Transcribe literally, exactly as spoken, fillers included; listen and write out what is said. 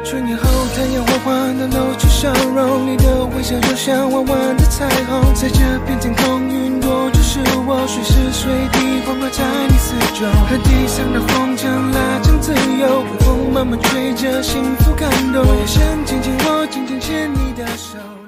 春夜后，太阳缓缓地露出笑容，你的微笑就像弯弯的彩虹，在这片天空，云朵就是我，随时随地环绕在你四周。和地上的风筝拉长自由，微风慢慢吹着，幸福感动。我也想紧紧握，紧紧牵你的手。